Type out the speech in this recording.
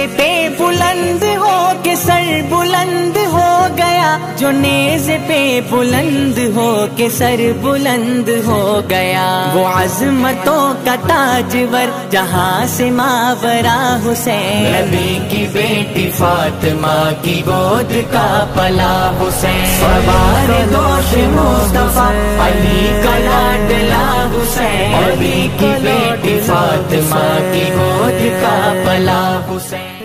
पे बुलंद हो के सर बुलंद हो गया, जो नेज़े पे बुलंद हो के सर बुलंद हो गया। वो अज़मतों का ताजवर जहाँ से मावरा हुसैन, नबी की बेटी फातिमा की गोद का पला हुसैन। सवार दोष मुस्तफा अली का लाडला हुसैन, नबी की बेटी फातिमा की गोद का पला हुसैन।